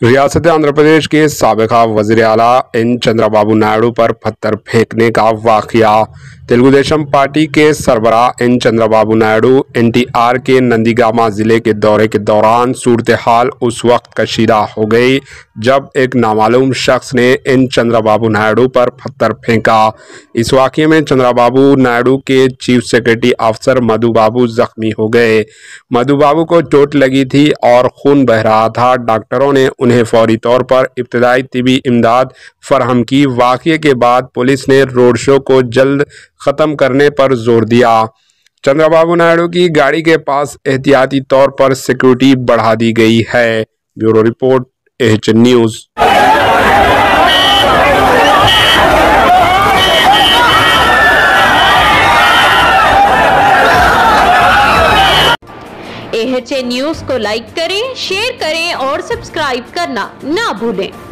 रियासत आंध्र प्रदेश के साबिका वज़ीर आला एन चंद्रबाबू नायडू पर पत्थर फेंकने का वाक़या। तेलुगु देशम पार्टी के सरबराह एन चंद्रबाबू नायडू एनटीआर के नंदीगामा जिले के दौरे के दौरान सूरत हाल उस वक्त कशीदा हो गई जब एक नामालूम शख्स ने एन चंद्रबाबू नायडू पर पत्थर फेंका। इस वाक़ये में चंद्रबाबू नायडू के चीफ सेक्रेटरी अफसर मधु बाबू जख्मी हो गए। मधु बाबू को चोट लगी थी और खून बह रहा था। डॉक्टरों ने उन्हें फौरी तौर पर इब्तदाई तिबी इमदाद फराहम की। वाक़ये के बाद पुलिस ने रोड शो को जल्द ख़त्म करने पर जोर दिया। चंद्रबाबू नायडू की गाड़ी के पास एहतियाती तौर पर सिक्योरिटी बढ़ा दी गई है। Bureau report, AHN news. AHN news को लाइक करें, शेयर करें और सब्सक्राइब करना ना भूलें।